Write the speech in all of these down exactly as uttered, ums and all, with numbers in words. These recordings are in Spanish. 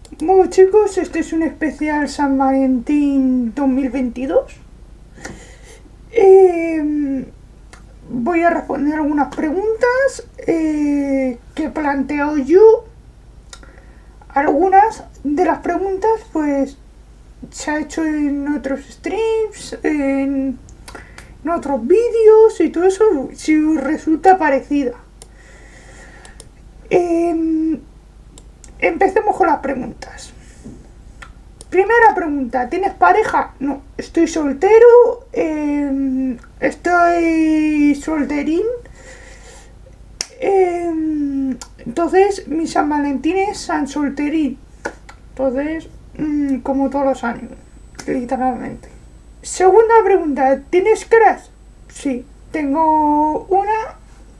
Bueno chicos, este es un especial San Valentín dos mil veintidós. Eh, voy a responder algunas preguntas eh, que he planteado yo. Algunas de las preguntas pues se ha hecho en otros streams, en, en otros vídeos y todo eso, si resulta parecida. Eh, empecemos con las preguntas. Primera pregunta, ¿tienes pareja? No, estoy soltero, eh, estoy solterín. Eh, entonces, mi San Valentín es San Solterín. Entonces, mmm, como todos los años, literalmente. Segunda pregunta, ¿tienes crush? Sí, tengo una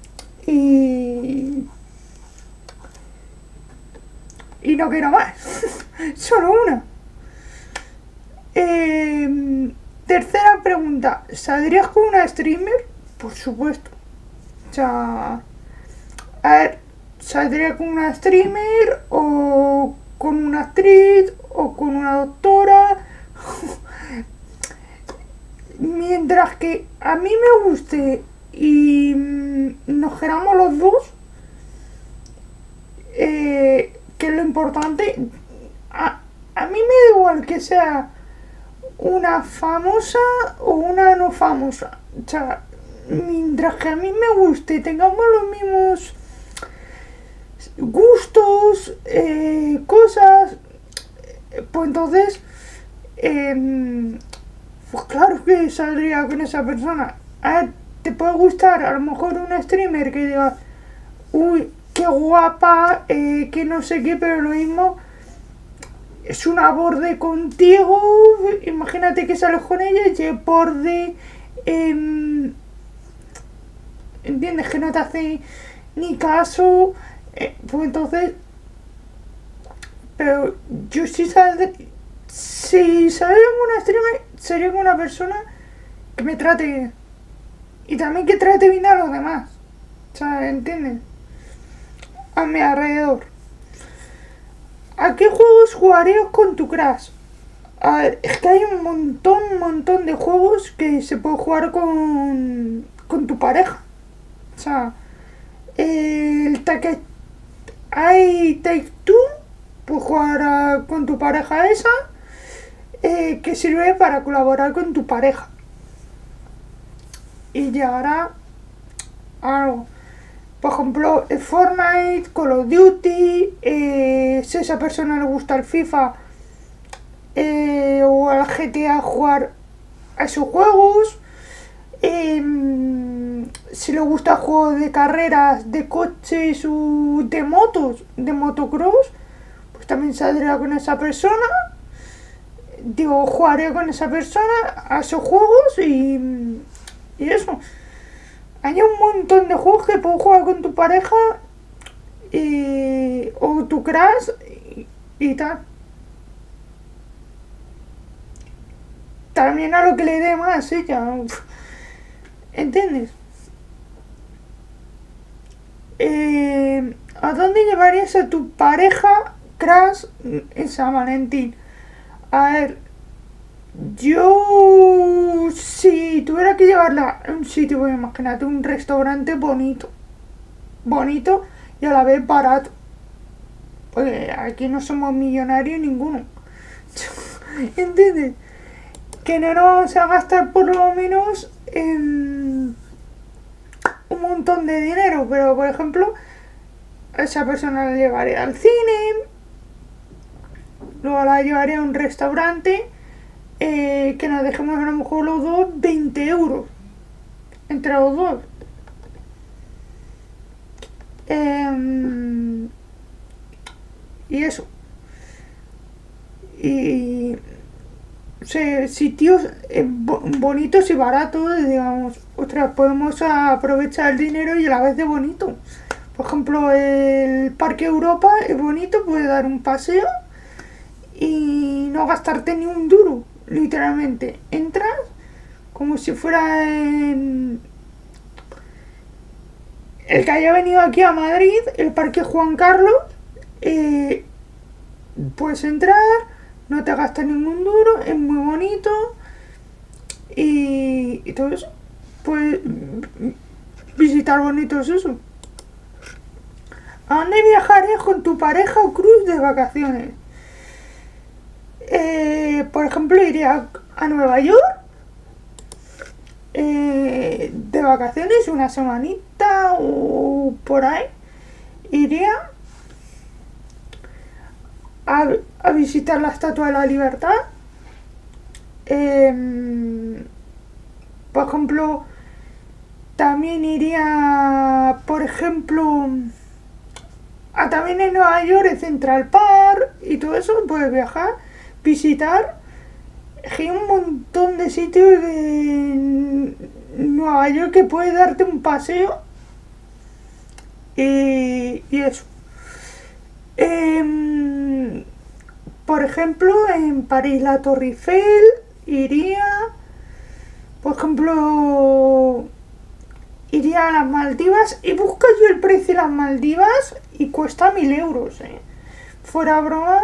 y... y no quiero más. Solo una. Eh, tercera pregunta, ¿saldrías con una streamer? Por supuesto. O sea, a ver, ¿saldría con una streamer o con una actriz o con una doctora? Mientras que a mí me guste y nos queramos los dos, eh, que es lo importante, a, a mí me da igual que sea una famosa o una no famosa. O sea, mientras que a mí me guste y tengamos los mismos gustos, eh, cosas, pues entonces, eh, pues claro que saldría con esa persona. A ver, te puede gustar a lo mejor un streamer que diga, uy, qué guapa, eh, que no sé qué, pero lo mismo es una borde contigo. Imagínate que sales con ella y es borde, eh, entiendes, que no te hace ni caso, eh, pues entonces, pero yo sí saldré, si saliera con una streamer, sería con una persona que me trate bien y también que trate bien a los demás, o sea, ¿entiendes? A mi alrededor. ¿A qué juegos jugarías con tu crush? A ver, es que hay un montón, un montón de juegos que se puede jugar con, con tu pareja. O sea, el take, hay Take Two, puedes jugar a, con tu pareja esa, eh, que sirve para colaborar con tu pareja y llegará a algo. Por ejemplo, Fortnite, Call of Duty, eh, si a esa persona le gusta el FIFA, eh, o al G T A, jugar a esos juegos. Eh, si le gusta juegos de carreras, de coches o de motos, de motocross, pues también saldría con esa persona. Digo, jugaré con esa persona a esos juegos y, y eso. Hay un montón de juegos que puedes jugar con tu pareja y, o tu crush y, y tal. También a lo que le dé más ella. ¿Entiendes? Eh, ¿A dónde llevarías a tu pareja crush en San Valentín? A ver, yo si tuviera que llevarla a un sitio, pues imagínate un restaurante bonito, bonito y a la vez barato. Pues aquí no somos millonarios ninguno. ¿Entiendes? Que no nos vamos a gastar por lo menos en un montón de dinero, pero por ejemplo, a esa persona la llevaré al cine, luego la llevaré a un restaurante, eh, que nos dejemos a lo mejor los dos veinte euros entre los dos. Eh, y eso. Y o sea, sitios eh, bo bonitos y baratos, digamos, ostras, podemos aprovechar el dinero y a la vez de bonito. Por ejemplo, el Parque Europa es bonito, puedes dar un paseo y no gastarte ni un duro, literalmente. Entras como si fuera en... El que haya venido aquí a Madrid, el Parque Juan Carlos, eh, puedes entrar, no te gastas ningún duro, es muy bonito y, y todo eso. Puedes visitar bonitos eso. ¿A dónde viajarías con tu pareja o cruz de vacaciones? Eh, por ejemplo, iría a Nueva York eh, de vacaciones, una semanita o por ahí. Iría a, a visitar la Estatua de la Libertad. Eh, por ejemplo, también iría, por ejemplo, a también en Nueva York, el Central Park y todo eso. Puedes viajar, visitar. Hay un montón de sitios de Nueva York que puedes darte un paseo y, y eso. Eh, por ejemplo, en París la Torre Eiffel iría. Por ejemplo, iría a las Maldivas y busco yo el precio de las Maldivas y cuesta mil euros, ¿eh? Fuera bromas.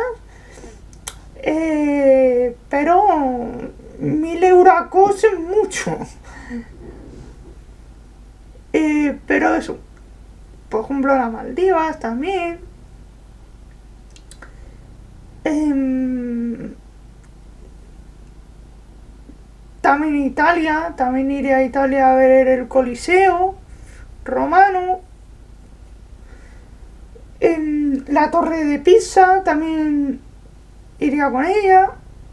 Eh, pero mil euracos es mucho. Eh, pero eso. Por ejemplo, las Maldivas también. Eh, también Italia. También iré a Italia a ver el Coliseo romano. Eh, la Torre de Pisa también iría con ella.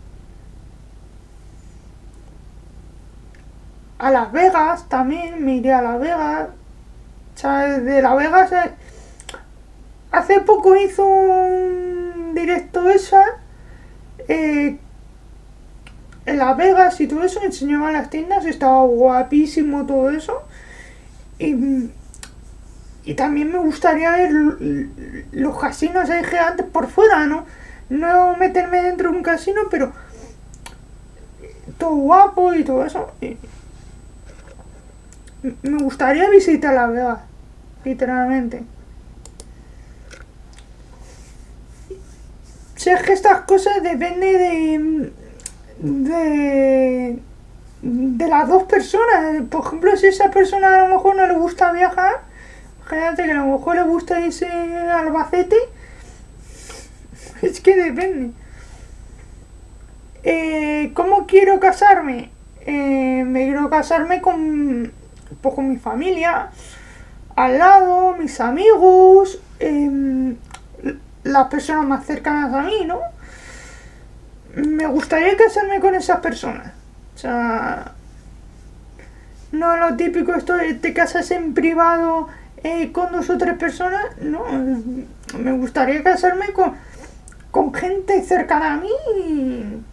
A Las Vegas también me iría a Las Vegas. O sea, de Las Vegas eh, hace poco hizo un directo esa eh, en Las Vegas y todo eso, enseñaba las tiendas, estaba guapísimo todo eso. Y, y también me gustaría ver los casinos ahí gigantes por fuera, ¿no? No meterme dentro de un casino, pero todo guapo y todo eso. Y me gustaría visitar Las Vegas, literalmente. Si es que estas cosas dependen de, de, de las dos personas. Por ejemplo, si a esa persona a lo mejor no le gusta viajar, imagínate que a lo mejor le gusta irse a Albacete. Es que depende. Eh, ¿Cómo quiero casarme? Eh, me quiero casarme con, pues, con mi familia, al lado, mis amigos, eh, las personas más cercanas a mí, ¿no? Me gustaría casarme con esas personas. O sea, no lo típico esto de te casas en privado eh, con dos o tres personas. No, me gustaría casarme con, con gente cercana a mí y,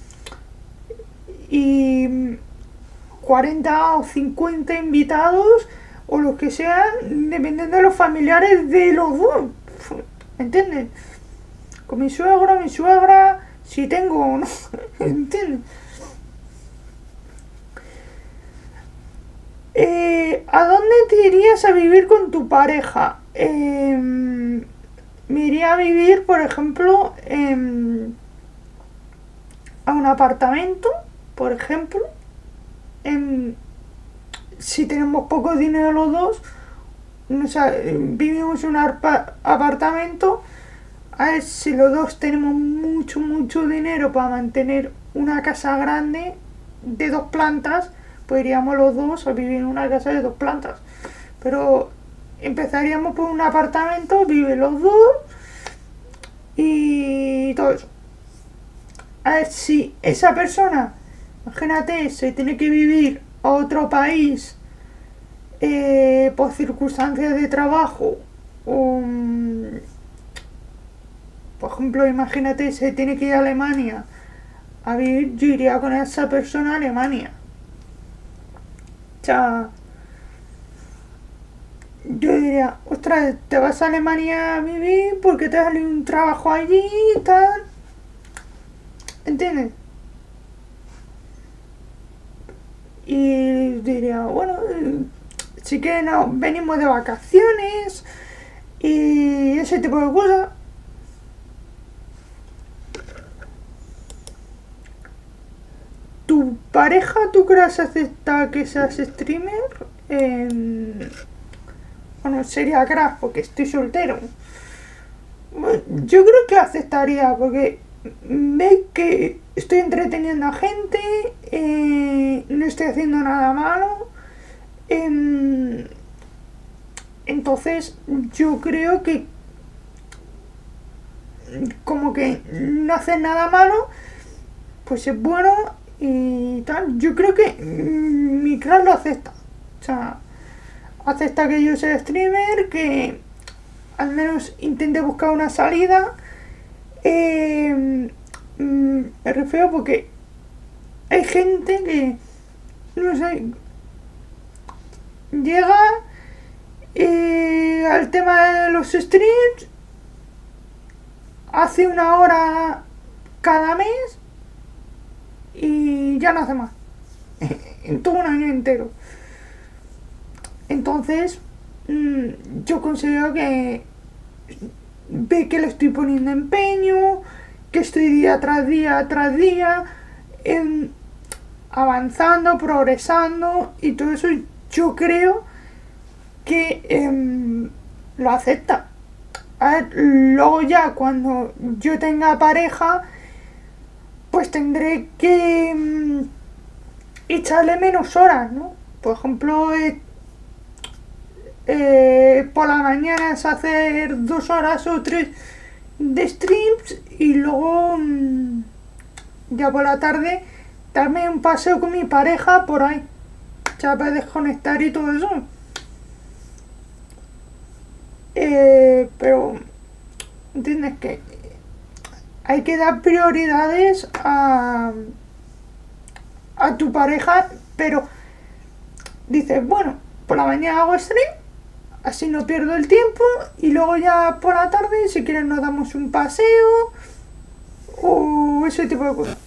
y cuarenta o cincuenta invitados o los que sean, dependiendo de los familiares de los dos. ¿Entiendes? Con mi suegro, mi suegra, si tengo o no. ¿Entiendes? Eh, ¿A dónde te irías a vivir con tu pareja? Eh, me iría a vivir, por ejemplo, eh, a un apartamento, por ejemplo. En, si tenemos poco dinero los dos, o sea, vivimos en un apartamento. A ver, si los dos tenemos mucho, mucho dinero para mantener una casa grande de dos plantas, pues iríamos los dos a vivir en una casa de dos plantas. Pero empezaríamos por un apartamento, viven los dos y todo eso. A ver, si esa persona, imagínate, se tiene que vivir a otro país eh, por circunstancias de trabajo, um, por ejemplo, imagínate, se tiene que ir a Alemania a vivir, yo iría con esa persona a Alemania. O sea, yo diría, ostras, te vas a Alemania a vivir porque te sale un trabajo allí y tal. ¿Entiendes? Y diría, bueno, sí que no, venimos de vacaciones y ese tipo de cosas. tu pareja, ¿tú crees acepta que seas streamer? Eh, bueno, sería crack porque estoy soltero. Bueno, yo creo que aceptaría porque ve que estoy entreteniendo a gente, eh, no estoy haciendo nada malo. Eh, entonces yo creo que como que no haces nada malo, pues es bueno y tal. Yo creo que mi clan lo acepta. O sea, acepta que yo sea streamer, que al menos intente buscar una salida. Eh, me refiero porque hay gente que, no sé, llega eh, al tema de los streams, hace una hora cada mes y ya no hace más. En todo un año entero. Entonces, mmm, yo considero que ve que le estoy poniendo empeño, que estoy día tras día tras día eh, avanzando, progresando y todo eso. Yo creo que eh, lo acepta. A ver, luego ya cuando yo tenga pareja, pues tendré que mmm, echarle menos horas, ¿no? Por ejemplo, eh, eh, por la mañana es hacer dos horas o tres de streams y luego mmm, ya por la tarde darme un paseo con mi pareja por ahí, ya para desconectar y todo eso. Eh, pero entiendes que hay que dar prioridades a, a tu pareja, pero dices, bueno, por la mañana hago stream, así no pierdo el tiempo y luego ya por la tarde si quieres nos damos un paseo o ese tipo de cosas.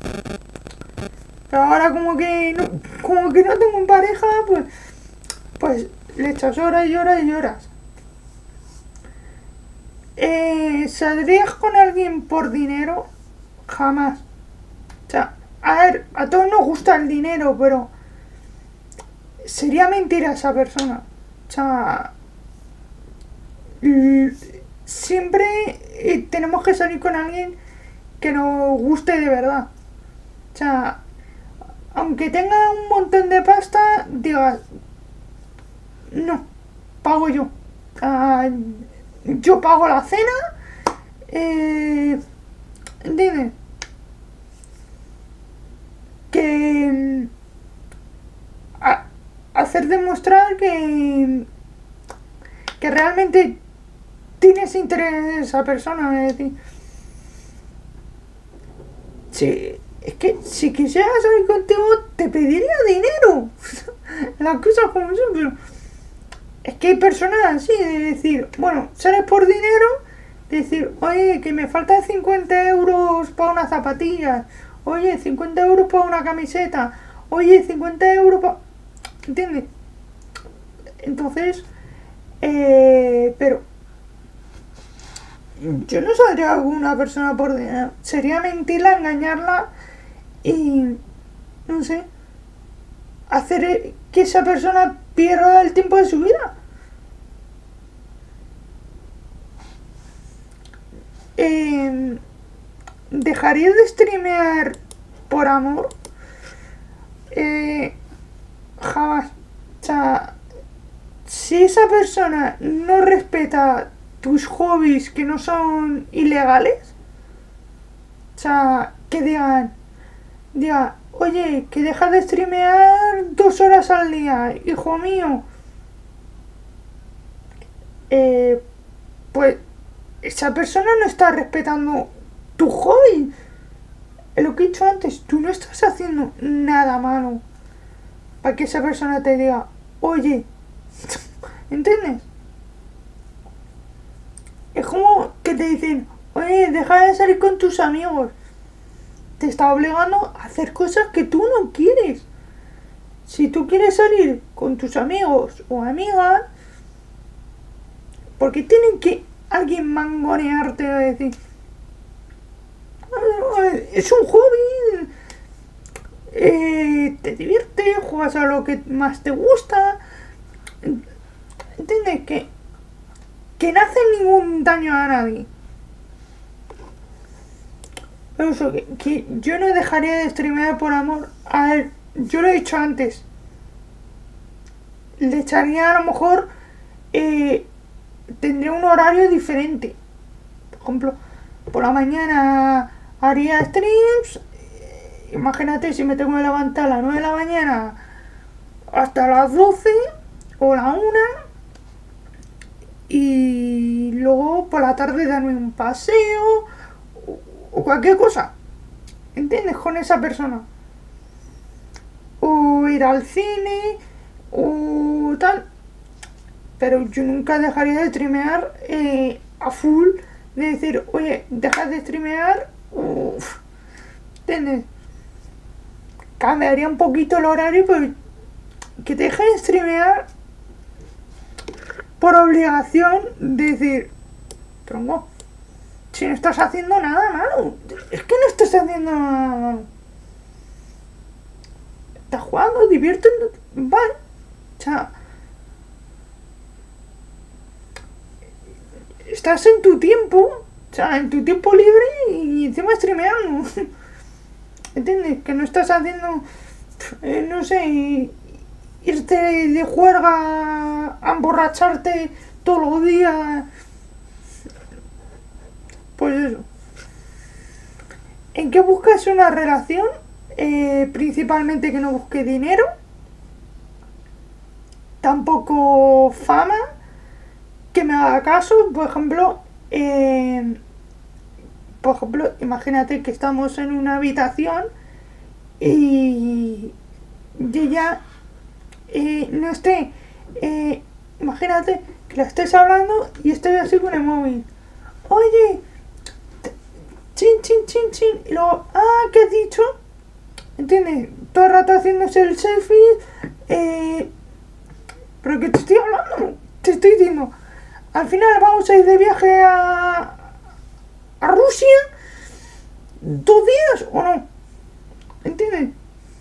Pero ahora como que no, como que no tengo pareja, pues, pues le echas horas y horas y horas. Eh, ¿Saldrías con alguien por dinero? Jamás. O sea, a ver, a todos nos gusta el dinero, pero sería mentira esa persona. O sea, siempre eh, tenemos que salir con alguien que nos guste de verdad. O sea, aunque tenga un montón de pasta, diga, no, pago yo. Uh, yo pago la cena. Eh, ¿Entiendes? Que a, hacer demostrar que que realmente tienes interés en esa persona, es decir, si, es que si quisiera salir contigo te pediría dinero. Las cosas como son, pero es que hay personas así, de decir, bueno, sales por dinero, de decir, oye, que me faltan cincuenta euros para unas zapatillas, oye, cincuenta euros para una camiseta, oye, cincuenta euros para... ¿Entiendes? Entonces, eh, pero yo no saldría con una persona por dinero. Sería mentirla, engañarla y, no sé, hacer que esa persona pierda el tiempo de su vida. Eh, ¿Dejaría de streamear por amor? Eh, jamás. O sea, si esa persona no respeta tus hobbies que no son ilegales, o sea, que digan, diga, oye, que dejas de streamear dos horas al día, hijo mío, eh, pues esa persona no está respetando tu hobby. Lo que he dicho antes, tú no estás haciendo nada malo para que esa persona te diga, oye, ¿entiendes? Es como que te dicen, oye, deja de salir con tus amigos. Te está obligando a hacer cosas que tú no quieres. Si tú quieres salir con tus amigos o amigas, porque tienen que alguien mangonearte a decir, es un hobby, eh, te divierte, juegas a lo que más te gusta. ¿Entiendes? Que, que no hace ningún daño a nadie. Pero eso, que, que yo no dejaría de streamear por amor. A ver, yo lo he dicho antes. Le echaría a lo mejor... Eh, tendría un horario diferente. Por ejemplo, por la mañana haría streams. Eh, imagínate si me tengo que levantar a las nueve de la mañana hasta las doce o la una. Y luego por la tarde darme un paseo o, o cualquier cosa. ¿Entiendes? Con esa persona. O ir al cine o tal. Pero yo nunca dejaría de streamear eh, a full. De decir, oye, dejas de streamear. Uff. ¿Entiendes? Cambiaría un poquito el horario, pero que te dejes de streamear por obligación. De decir, tronco, si no estás haciendo nada malo. Es que no estás haciendo nada malo. Estás jugando, diviértete. Vale. O sea, estás en tu tiempo, o sea, en tu tiempo libre y encima streameando. ¿Entiendes? Que no estás haciendo, eh, no sé, irte de juerga a emborracharte todos los días. Pues eso. ¿En qué buscas una relación? Eh, principalmente que no busque dinero. Tampoco fama. Que me haga caso, por ejemplo, eh, por ejemplo, imagínate que estamos en una habitación y, y ella eh, no esté, eh, imagínate que la estés hablando y estoy así con el móvil. Oye, chin, chin, chin, chin, y luego, ah, ¿qué has dicho? ¿Entiendes? Todo el rato haciéndose el selfie, eh, pero que te estoy hablando, te estoy diciendo. Al final vamos a ir de viaje a, a Rusia dos días o no. ¿Entiendes?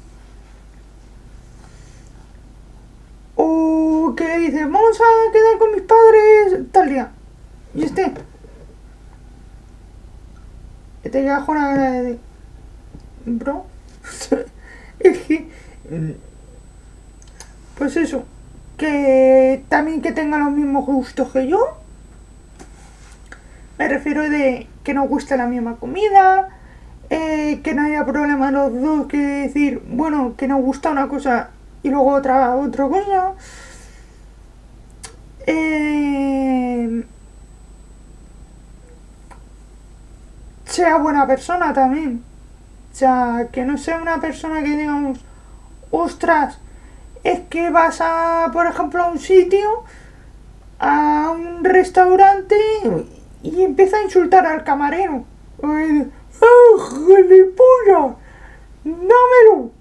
O que le dices, vamos a quedar con mis padres tal día. Y este. Que te quedas con la cara de... Bro. Es que... Pues eso. Que también que tengan los mismos gustos que yo. Me refiero de que nos guste la misma comida, eh, que no haya problema los dos, que decir, bueno, que nos gusta una cosa y luego otra otra cosa. Eh, sea buena persona también. O sea, que no sea una persona que digamos, ostras, es que vas a, por ejemplo, a un sitio, a un restaurante y empieza a insultar al camarero. ¡Ah, gilipollas! ¡Dámelo!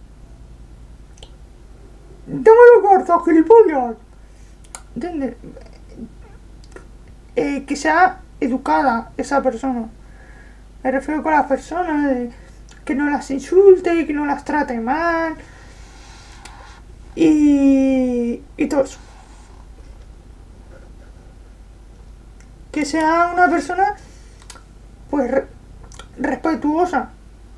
¡Dámelo corto, gilipollas! ¿Entiendes? Eh, que sea educada esa persona. Me refiero con las personas, de que no las insulte, que no las trate mal. Y, y todo eso. Que sea una persona pues re respetuosa.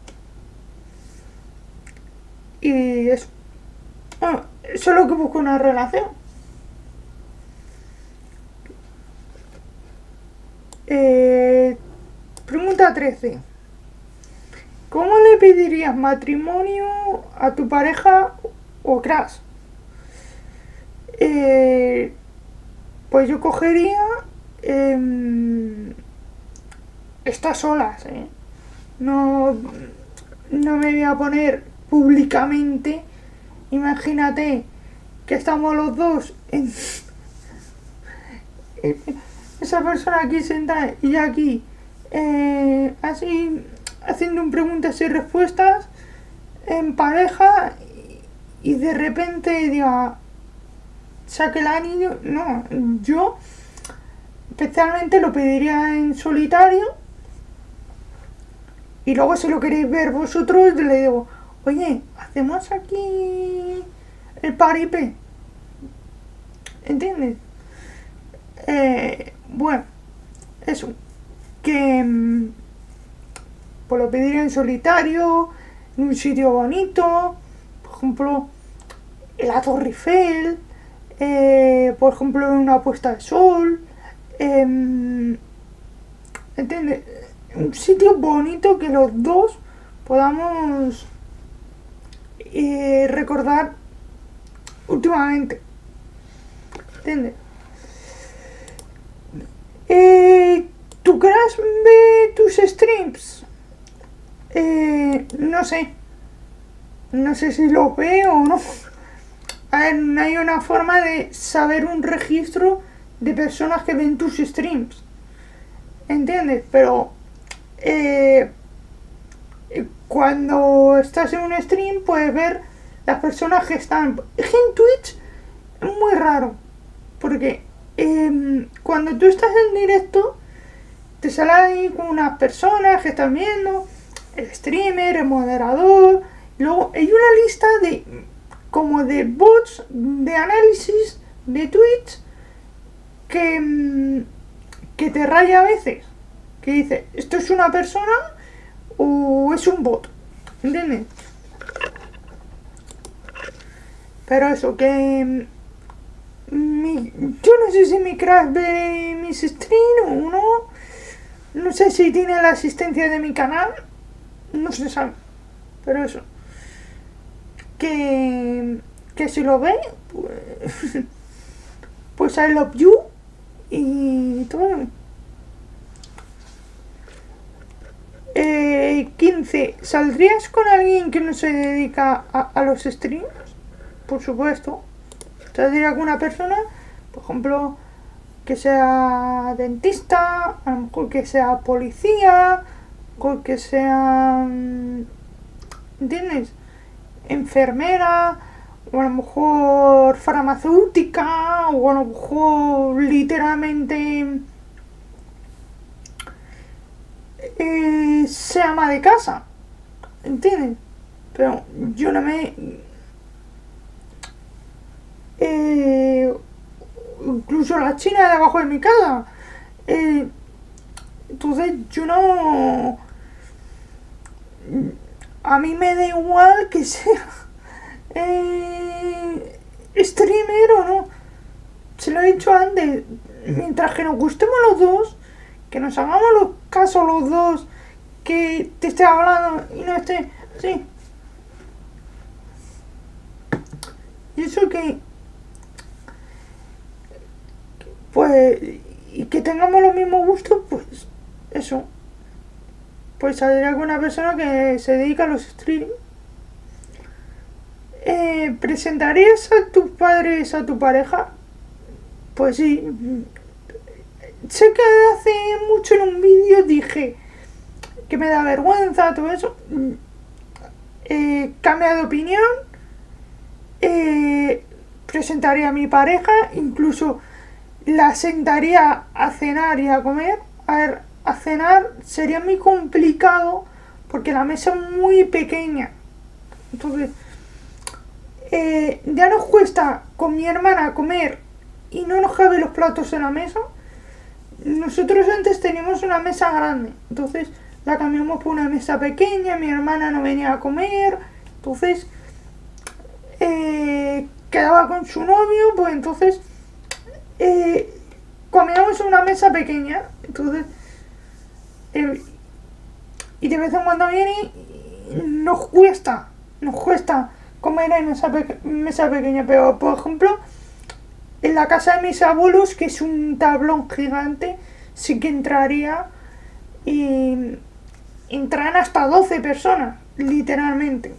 Y eso. Bueno, eso es lo que busco en una relación. Eh, pregunta trece. ¿Cómo le pedirías matrimonio a tu pareja o crush? Eh, pues yo cogería eh, estas solas, ¿eh? No, no me voy a poner públicamente. Imagínate que estamos los dos en esa persona aquí sentada y aquí eh, así haciendo preguntas y respuestas en pareja y de repente diga saque el anillo. No, yo especialmente lo pediría en solitario y luego si lo queréis ver vosotros le digo, oye, hacemos aquí el paripé, ¿entiendes? Eh, bueno, eso, que mm, pues lo pediría en solitario, en un sitio bonito, por ejemplo, en la Torre Eiffel, eh, por ejemplo, en una puesta de sol, eh, ¿entiendes? Un sitio bonito que los dos podamos eh, recordar últimamente, ¿entiendes? Eh, ¿Tu crush ve tus streams? Eh, no sé. No sé si lo ve o no. A ver, no hay una forma de saber un registro de personas que ven tus streams. ¿Entiendes? Pero eh, cuando estás en un stream puedes ver las personas que están. En Twitch es muy raro. Porque eh, cuando tú estás en directo te sale ahí con unas personas que están viendo, el streamer, el moderador. Luego hay una lista de como de bots de análisis de Twitch que, que te raya a veces. Que dice, ¿esto es una persona o es un bot? ¿Entiendes? Pero eso, que mi, yo no sé si mi crush ve mis streams o no. No sé si tiene la asistencia de mi canal. No se sabe. Pero eso. Que, que si lo ve, pues, pues I love you. Y todo. Eh, quince. ¿Saldrías con alguien que no se dedica a, a los streams? Por supuesto. Saldría con una persona, por ejemplo, que sea dentista, a lo mejor que sea policía, o que sea, ¿entiendes? Enfermera, o a lo mejor farmacéutica, o a lo mejor literalmente eh, sea ama de casa, ¿entiendes? Pero yo no me... Eh, incluso la china de abajo de mi casa. Eh, entonces yo no... A mí me da igual que sea eh, streamer o no. Se lo he dicho antes. Mientras que nos gustemos los dos, que nos hagamos los casos los dos, que te esté hablando y no esté así. Y eso que... Pues... Y que tengamos los mismos gustos, pues... Eso. Pues saldría con una persona que se dedica a los streams. Eh, ¿Presentarías a tus padres a tu pareja? Pues sí. Sé que hace mucho en un vídeo dije que me da vergüenza, todo eso. Eh, cambia de opinión. Eh, presentaría a mi pareja, incluso la sentaría a cenar y a comer. A ver, a cenar sería muy complicado porque la mesa es muy pequeña. Entonces, eh, ya nos cuesta con mi hermana comer y no nos cabe los platos en la mesa. Nosotros antes teníamos una mesa grande, entonces la cambiamos por una mesa pequeña, mi hermana no venía a comer, entonces eh, quedaba con su novio, pues entonces eh, comíamos en una mesa pequeña, entonces eh, y de vez en cuando viene y nos cuesta, nos cuesta comer en esa pe mesa pequeña, pero por ejemplo en la casa de mis abuelos, que es un tablón gigante, sí que entraría y entran hasta doce personas, literalmente.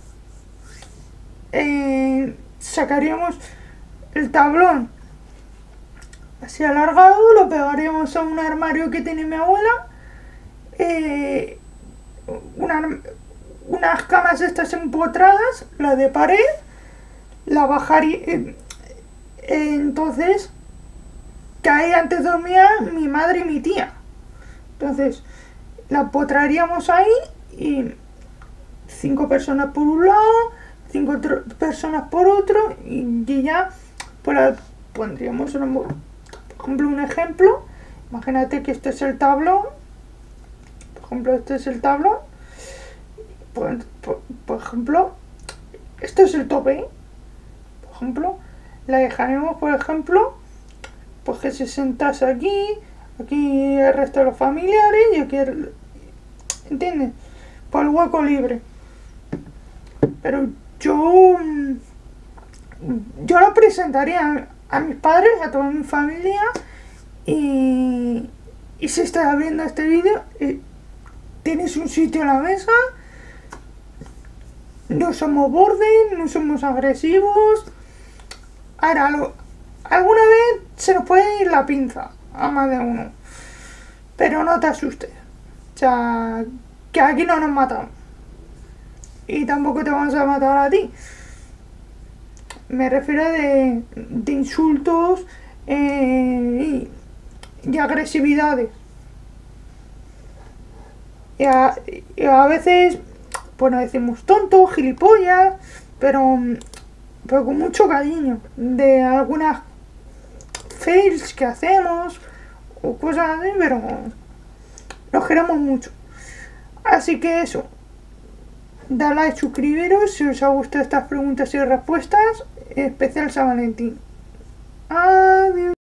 Eh, sacaríamos el tablón así alargado, lo pegaríamos a un armario que tiene mi abuela, eh, una, unas camas estas empotradas, la de pared, la bajaría... Eh, entonces, que ahí antes dormía mi madre y mi tía. Entonces, la potraríamos ahí y cinco personas por un lado, cinco personas por otro, y, y ya pues pondríamos un, por ejemplo un ejemplo. Imagínate que este es el tablón, por ejemplo este es el tablón, por, por, por ejemplo esto es el tope, por ejemplo la dejaremos, por ejemplo, pues que se sentase aquí, aquí el resto de los familiares y aquí el, ¿entiendes? Por el hueco libre. Pero yo yo lo presentaría a, a mis padres, a toda mi familia, y, y si estás viendo este vídeo, tienes un sitio en la mesa, no somos bordes, no somos agresivos. Ahora, lo, alguna vez se nos puede ir la pinza a más de uno, pero no te asustes, o sea, que aquí no nos matamos y tampoco te vamos a matar a ti. Me refiero de, de insultos eh, y, y agresividades. Y a, y a veces, pues nos decimos tontos, gilipollas, pero, pero con mucho cariño. De algunas fails que hacemos o cosas así, pero nos queremos mucho. Así que eso. Dale like, suscribiros si os ha gustado estas preguntas y respuestas, especial San Valentín. Adiós.